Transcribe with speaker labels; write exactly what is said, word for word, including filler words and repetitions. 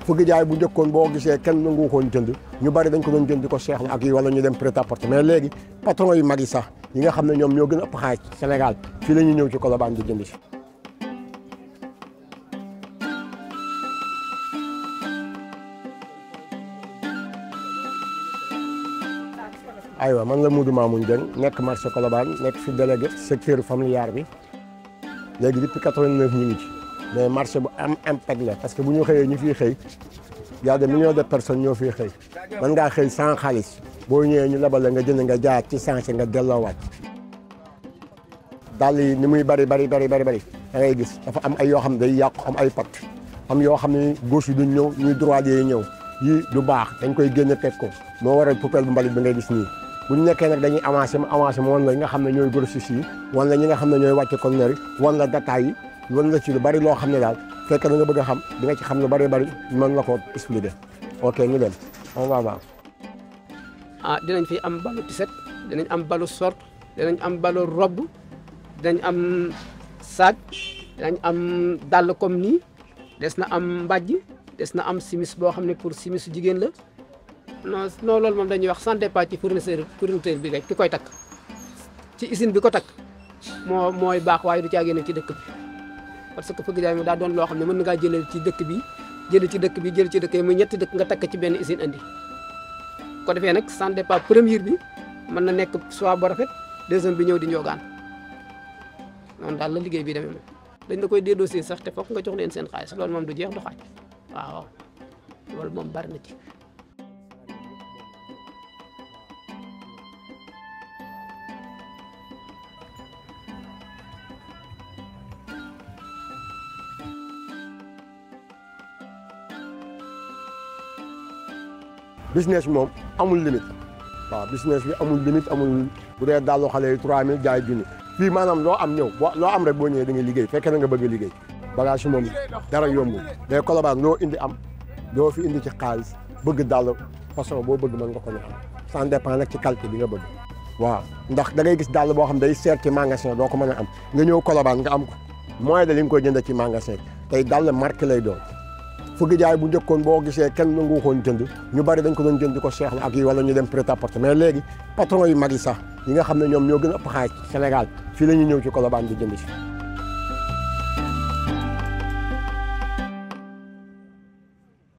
Speaker 1: fëgg jaay bu njëkkoon boo gisee kenn nangu koon jënd ñu bari dañ ko doon jënd di ko seexlu ak yi wala ñu dem prêt-à-porter mais léegi patron yu mag yi sax yi nga xam ne ñoom ñoo gën a ëpp xaalis Sénégal fii la ñuy ñëw ci Colobane di jënd si. aywa man la Modou Mamoun Dieng nekk marché Colobane nekk fi délégué secteur familial bi léegi depuis quatre-vingt-neuf ñu ngi ci mais marché bu am impact la parce que bu ñu xëyee ñu fiy xëy y a des millions de personnes ñoo fiy xëy mën ngaa xëy sans xaalis boo ñëwee ñu lebal la nga jënd nga jaayaat ci sensé nga delloowaat dàll yi ni muy bari bari bari bari bari da ngay gis dafa am ay yoo xam ne day yàqu am ay pat am yoo xam ne gauche yi duñ ñëw ñuy droite yi ñëw yii du baax dañ koy génne teg ko moo waral poubelle bu mbalit bi ngay gis nii bu ñu nekkee nag dañuy avancé ma avancé ma wan la ñi nga xam ne ñooy grossistes yi wan la ñi nga xam ne ñooy wàcce conteneur yi wan la détails yi wan la ci lu bari loo xam ne daal fekk na nga bëgg a xam di nga ci xam lu bari bari mën la ko expliquer ok ñu dem on va voir.
Speaker 2: ah dinañ fi am balu tiset dinañ am balu short dinañ am balu robe dinañ am sac dinañ am dàll comme nii des na am mbàjj des na am simis boo xam ne pour simisu jigéen la non non loolu moom dañuy wax sans départ ci fournisseur fournisseur bi rek ki koy takk ci usine bi ko takk moo mooy baax waaye du caa génne ci dëkk bi parce que fëgg jaay mi daa doon loo xam ne mën na ngaa jëlee ci dëkk bi jëlee ci dëkk bi jël ci dëkk yi muy ñetti dëkk nga takk ci benn usine andi ko defee nag sans départ première bi mën na nekk soit bu rafet deuxième bi ñëw di njogaan noonu daal la liggéey bi demee moom dañ la koy dédossé sax te fokk nga jox leen seen xaalis loolu moom du jeex du xaaj waaw loolu moom bari na ci.
Speaker 1: business bi moom amul limite waaw business bi amul limite amul bu dee dàllu xale yi trois mille jaay junni fii maanaam loo am ñëw boo loo am rek boo ñëwee da ngay liggéey fekkee na nga bëgg a liggéey bagage yi moom dara yombul mais Colobane loo indi am loo fi indi ci xaalis bëgg dàll façon boo bëgg mën nga ko ñu am ça dépend nag ci qualité bi nga bëgg waaw ndax da ngay gis dàll boo xam day seer ci magasin doo ko mën a am nga ñëw Colobane nga am ko moyen de li nga koy jënd ci magasin tey dàll marque lay doon fëgg jaay bu njëkkoon boo gisee kenn nangu koon jënd ñu bari dañ ko doon jënd di ko seexlu ak yi wala ñu dem prêt-à-porter mais léegi patron yu mag yi sax yi nga xam ne ñoom ñoo gën a ëpp xaalis Sénégal fii la ñuy ñëw ci Colobane di jënd si